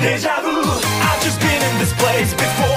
Deja vu, I've just been in this place before.